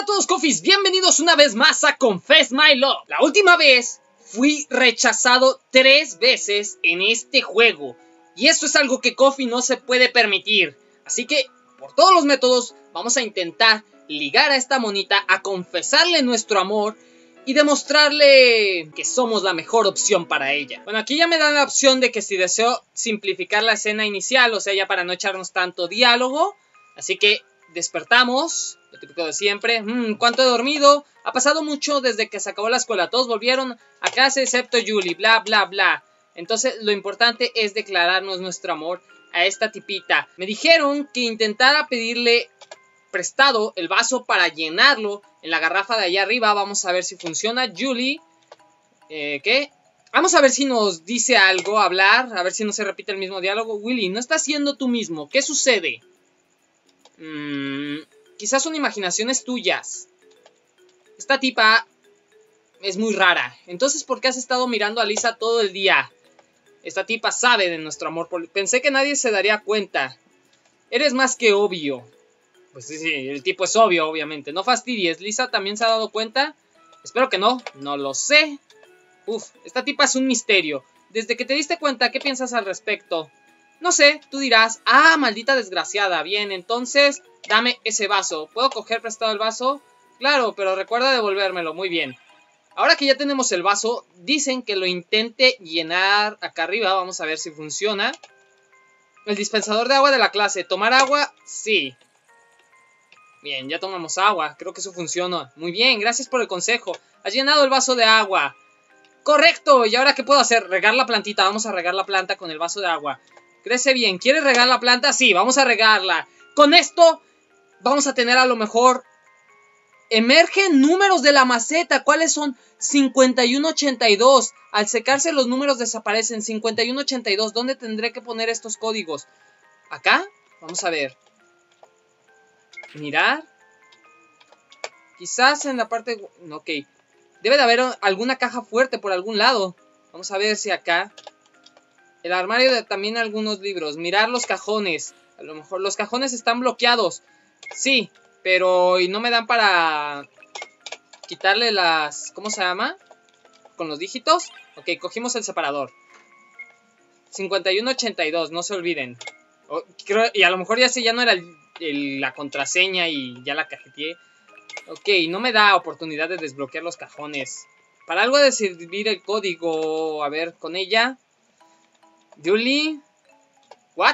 todos, Cofis, bienvenidos una vez más a Confess My Love. La última vez fui rechazado 3 veces en este juego, y esto es algo que Coffee no se puede permitir. Así que, por todos los métodos, vamos a intentar ligar a esta monita, a confesarle nuestro amor y demostrarle que somos la mejor opción para ella. Bueno, aquí ya me dan la opción de que si deseo simplificar la escena inicial, o sea, ya para no echarnos tanto diálogo. Así que despertamos, lo típico de siempre. ¿Cuánto he dormido? Ha pasado mucho desde que se acabó la escuela. Todos volvieron a casa excepto Julie, bla, bla, bla. Entonces lo importante es declararnos nuestro amor a esta tipita. Me dijeron que intentara pedirle prestado el vaso para llenarlo en la garrafa de allá arriba. Vamos a ver si funciona. Julie, ¿qué? Vamos a ver si nos dice algo, hablar, a ver si no se repite el mismo diálogo. Willy, no estás siendo tú mismo. ¿Qué sucede? Quizás son imaginaciones tuyas. Esta tipa es muy rara. Entonces, ¿por qué has estado mirando a Lisa todo el día? Esta tipa sabe de nuestro amor. Pensé que nadie se daría cuenta. Eres más que obvio. Pues sí, el tipo es obvio, obviamente. No fastidies. ¿Lisa también se ha dado cuenta? Espero que no. No lo sé. Esta tipa es un misterio. Desde que te diste cuenta, ¿qué piensas al respecto? No sé, tú dirás. Ah, maldita desgraciada. Bien, entonces, dame ese vaso. ¿Puedo coger prestado el vaso? Claro, pero recuerda devolvérmelo. Muy bien. Ahora que ya tenemos el vaso, dicen que lo intente llenar acá arriba. Vamos a ver si funciona. El dispensador de agua de la clase. ¿Tomar agua? Sí. Bien, ya tomamos agua. Creo que eso funciona. Muy bien, gracias por el consejo. Has llenado el vaso de agua. ¡Correcto! ¿Y ahora qué puedo hacer? Regar la plantita. Vamos a regar la planta con el vaso de agua. Crece bien. ¿Quieres regar la planta? Sí, vamos a regarla. Con esto vamos a tener a lo mejor... Emergen números de la maceta. ¿Cuáles son? 5182. Al secarse los números desaparecen. 5182. ¿Dónde tendré que poner estos códigos? ¿Acá? Vamos a ver. Mirar. Quizás en la parte... Ok. Debe de haber alguna caja fuerte por algún lado. Vamos a ver si acá. El armario de también algunos libros. Mirar los cajones. A lo mejor los cajones están bloqueados. Sí. Pero y no me dan para quitarle las... ¿Cómo se llama? Con los dígitos. Ok, cogimos el separador. 5182, no se olviden. Y a lo mejor ya no era la contraseña y ya la cajeteé. Ok, no me da oportunidad de desbloquear los cajones. Para algo de servir el código. A ver, con ella. Julie. ¿What?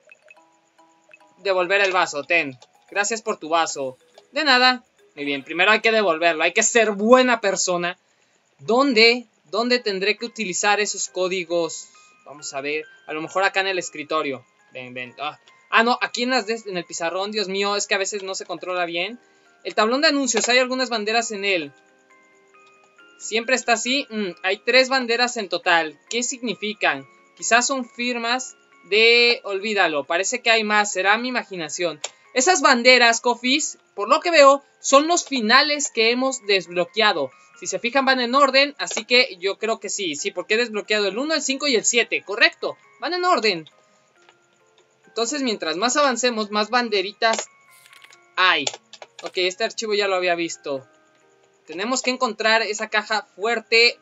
Devolver el vaso, ten. Gracias por tu vaso. De nada. Muy bien, primero hay que devolverlo. Hay que ser buena persona. ¿Dónde tendré que utilizar esos códigos? Vamos a ver. A lo mejor acá en el escritorio. Ven. No, aquí en el pizarrón. Dios mío, es que a veces no se controla bien. El tablón de anuncios. Hay algunas banderas en él. ¿Siempre está así? Hay 3 banderas en total. ¿Qué significan? Quizás son firmas de... Olvídalo. Parece que hay más. Será mi imaginación. Esas banderas, Cofis, por lo que veo, son los finales que hemos desbloqueado. Si se fijan, van en orden, así que yo creo que sí. Sí, porque he desbloqueado el 1, el 5 y el 7. Correcto, van en orden. Entonces, mientras más avancemos, más banderitas hay. Ok, este archivo ya lo había visto. Tenemos que encontrar esa caja fuerte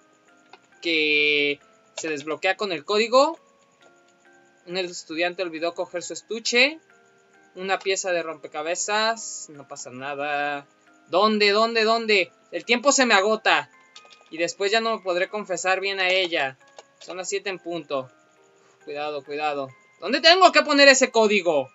que se desbloquea con el código. Un estudiante olvidó coger su estuche. Una pieza de rompecabezas. No pasa nada. ¿Dónde? El tiempo se me agota. Y después ya no me podré confesar bien a ella. Son las 7 en punto. Cuidado. ¿Dónde tengo que poner ese código?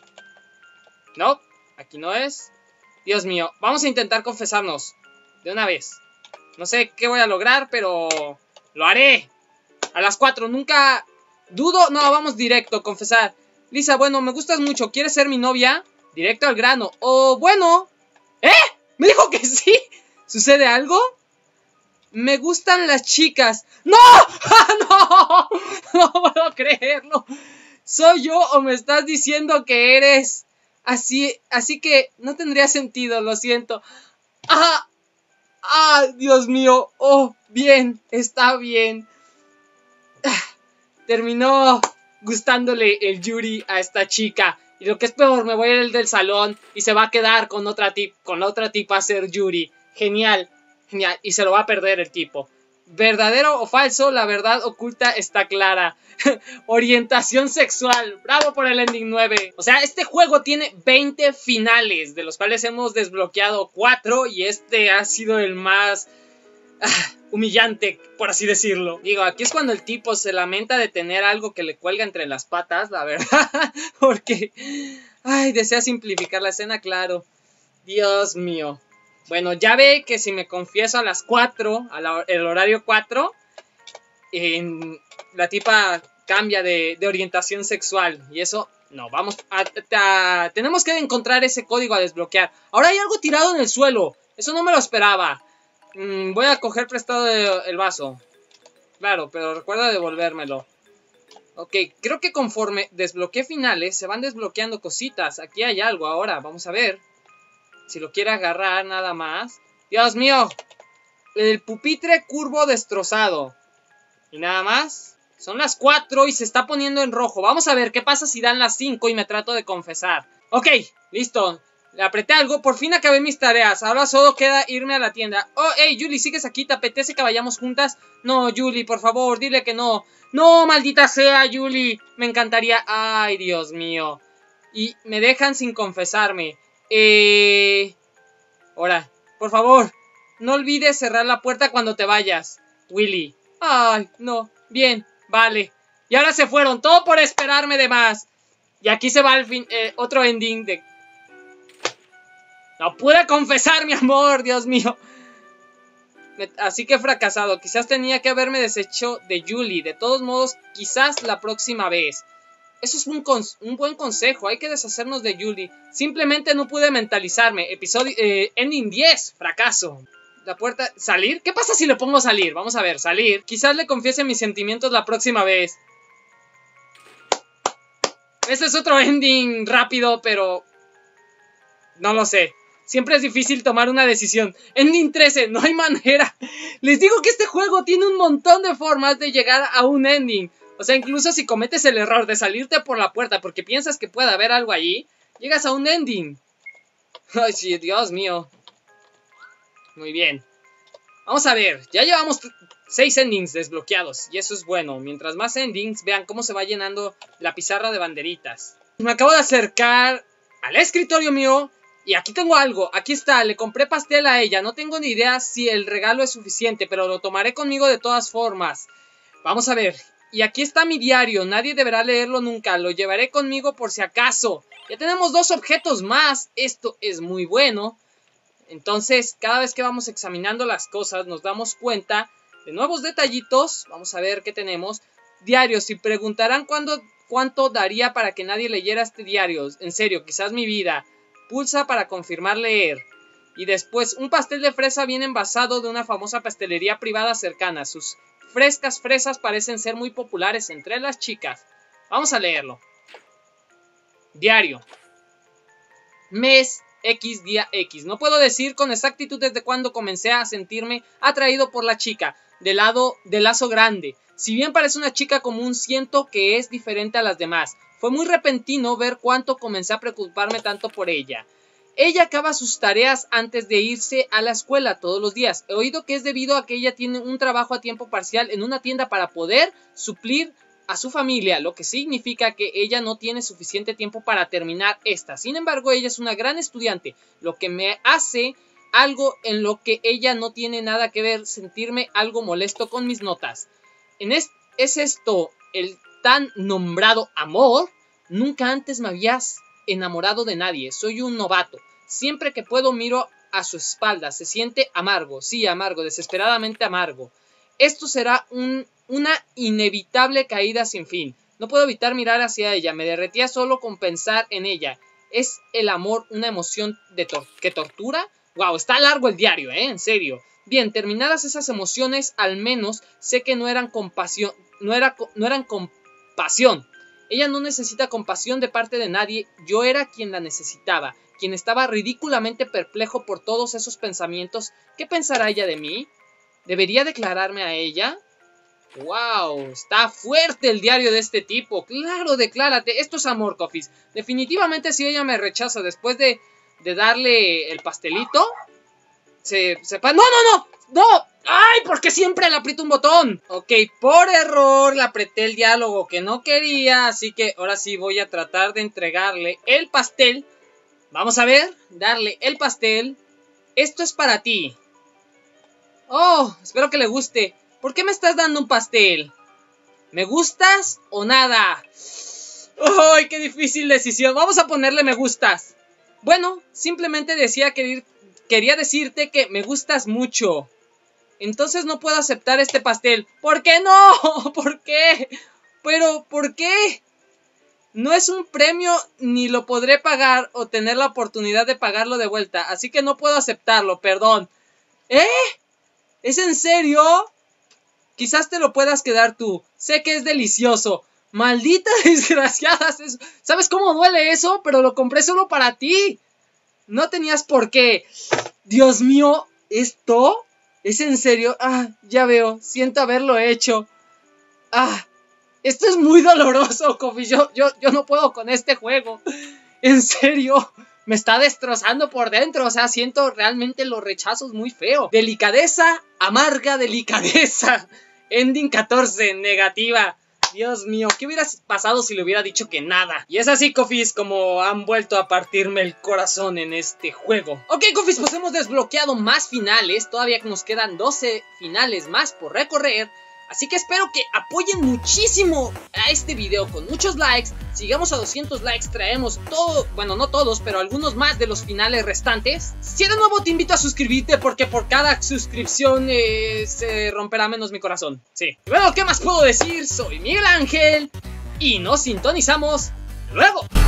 No, aquí no es. Dios mío, vamos a intentar confesarnos. De una vez. No sé qué voy a lograr, pero... ¡lo haré! A las 4, nunca... ¿Dudo? No, vamos directo, confesar. Lisa, bueno, me gustas mucho. ¿Quieres ser mi novia? Directo al grano. Bueno. ¿Eh? ¿Me dijo que sí? ¿Sucede algo? Me gustan las chicas. ¡No! ¡No! No puedo creerlo. ¿Soy yo o me estás diciendo que eres así? Así que no tendría sentido, lo siento. Dios mío. Bien, está bien. Terminó gustándole el Yuri a esta chica. Y lo que es peor, me voy a ir del salón y se va a quedar con otra tipa a ser Yuri. Genial, genial. Y se lo va a perder el tipo. ¿Verdadero o falso? La verdad oculta está clara. Orientación sexual. Bravo por el ending 9. O sea, este juego tiene 20 finales, de los cuales hemos desbloqueado 4. Y este ha sido el más humillante, por así decirlo. Digo, aquí es cuando el tipo se lamenta de tener algo que le cuelga entre las patas, la verdad. Porque, ay, desea simplificar la escena, claro. Dios mío. Bueno, ya ve que si me confieso a las 4, el horario 4, la tipa cambia de orientación sexual. Y eso, no, vamos tenemos que encontrar ese código a desbloquear. Ahora hay algo tirado en el suelo. Eso no me lo esperaba. Voy a coger prestado el vaso. Claro, pero recuerda devolvérmelo. Ok, creo que conforme desbloqueé finales, se van desbloqueando cositas. Aquí hay algo ahora, vamos a ver. Si lo quiere agarrar nada más. ¡Dios mío! El pupitre curvo destrozado. Y nada más. Son las 4 y se está poniendo en rojo. Vamos a ver qué pasa si dan las 5 y me trato de confesar. Ok, listo. Le apreté algo. Por fin acabé mis tareas. Ahora solo queda irme a la tienda. Oh, hey, Julie, ¿sigues aquí? ¿Te apetece que vayamos juntas? No, Julie, por favor, dile que no. No, maldita sea, Julie. Me encantaría. Ay, Dios mío. Y me dejan sin confesarme. Ahora, por favor, no olvides cerrar la puerta cuando te vayas, Willy. Ay, no, bien, vale. Y ahora se fueron, todo por esperarme de más. Y aquí se va el fin, otro ending de... No pude confesar, mi amor, Dios mío. Así que he fracasado. Quizás tenía que haberme deshecho de Julie. De todos modos, quizás la próxima vez. Eso es un buen consejo. Hay que deshacernos de Julie. Simplemente no pude mentalizarme. Ending 10. Fracaso. La puerta... ¿Salir? ¿Qué pasa si le pongo salir? Vamos a ver. Salir. Quizás le confiese mis sentimientos la próxima vez. Ese es otro ending rápido, pero... no lo sé. Siempre es difícil tomar una decisión. Ending 13. No hay manera. Les digo que este juego tiene un montón de formas de llegar a un ending. O sea, incluso si cometes el error de salirte por la puerta porque piensas que puede haber algo allí, llegas a un ending. Ay, sí, Dios mío. Muy bien. Vamos a ver, ya llevamos 6 endings desbloqueados y eso es bueno. Mientras más endings, vean cómo se va llenando la pizarra de banderitas. Me acabo de acercar al escritorio mío y aquí tengo algo. Aquí está, le compré pastel a ella. No tengo ni idea si el regalo es suficiente, pero lo tomaré conmigo de todas formas. Vamos a ver. Y aquí está mi diario, nadie deberá leerlo nunca, lo llevaré conmigo por si acaso. Ya tenemos 2 objetos más, esto es muy bueno. Entonces, cada vez que vamos examinando las cosas, nos damos cuenta de nuevos detallitos. Vamos a ver qué tenemos. Diario, si preguntarán cuánto daría para que nadie leyera este diario. En serio, quizás mi vida. Pulsa para confirmar leer. Y después, un pastel de fresa bien envasado de una famosa pastelería privada cercana. Sus frescas fresas parecen ser muy populares entre las chicas. Vamos a leerlo. Diario. Mes X día X. No puedo decir con exactitud desde cuándo comencé a sentirme atraído por la chica. Del lazo grande. Si bien parece una chica común, siento que es diferente a las demás. Fue muy repentino ver cuánto comencé a preocuparme tanto por ella. Ella acaba sus tareas antes de irse a la escuela todos los días. He oído que es debido a que ella tiene un trabajo a tiempo parcial en una tienda para poder suplir a su familia, lo que significa que ella no tiene suficiente tiempo para terminar esta. Sin embargo, ella es una gran estudiante, lo que me hace algo en lo que ella no tiene nada que ver, sentirme algo molesto con mis notas. ¿Es esto el tan nombrado amor? Nunca antes me habías enamorado de nadie, soy un novato. Siempre que puedo miro a su espalda, se siente amargo, sí, amargo, desesperadamente amargo. Esto será una inevitable caída sin fin. No puedo evitar mirar hacia ella, me derretía solo con pensar en ella. ¿Es el amor una emoción que tortura? Wow, está largo el diario, en serio. Bien, terminadas esas emociones, al menos sé que no eran compasión. Ella no necesita compasión de parte de nadie, yo era quien la necesitaba, quien estaba ridículamente perplejo por todos esos pensamientos. ¿Qué pensará ella de mí? ¿Debería declararme a ella? Wow, está fuerte el diario de este tipo. Claro, declárate. Esto es amor, Cofis. Definitivamente si ella me rechaza después de darle el pastelito, ¡No, no, no! ¡No! ¡Ay! Porque siempre le aprieto un botón. Ok, por error le apreté el diálogo que no quería. Así que ahora sí voy a tratar de entregarle el pastel. Vamos a ver, darle el pastel. Esto es para ti. Oh, espero que le guste. ¿Por qué me estás dando un pastel? ¿Me gustas o nada? ¡Ay, qué difícil decisión! Vamos a ponerle me gustas. Bueno, simplemente quería decirte que me gustas mucho. Entonces no puedo aceptar este pastel. ¿Por qué no? ¿Por qué? ¿Pero por qué? No es un premio ni lo podré pagar o tener la oportunidad de pagarlo de vuelta. Así que no puedo aceptarlo, perdón. ¿Eh? ¿Es en serio? Quizás te lo puedas quedar tú. Sé que es delicioso. Maldita desgraciada. ¿Sabes cómo duele eso? Pero lo compré solo para ti. No tenías por qué. Dios mío, ¿esto es en serio? Ah, ya veo. Siento haberlo hecho. Ah, esto es muy doloroso, Coffee. Yo no puedo con este juego. En serio, me está destrozando por dentro. O sea, siento realmente los rechazos muy feo. Delicadeza, amarga delicadeza. Ending 14, negativa. Dios mío, ¿qué hubiera pasado si le hubiera dicho que nada? Y es así, Cofis, como han vuelto a partirme el corazón en este juego. Ok, Cofis, pues hemos desbloqueado más finales. Todavía nos quedan 12 finales más por recorrer. Así que espero que apoyen muchísimo a este video con muchos likes. Si llegamos a 200 likes traemos todo, bueno, no todos, pero algunos más de los finales restantes. Si eres nuevo te invito a suscribirte porque por cada suscripción se romperá menos mi corazón. Sí. Y bueno, ¿qué más puedo decir? Soy Miguel Ángel y nos sintonizamos luego.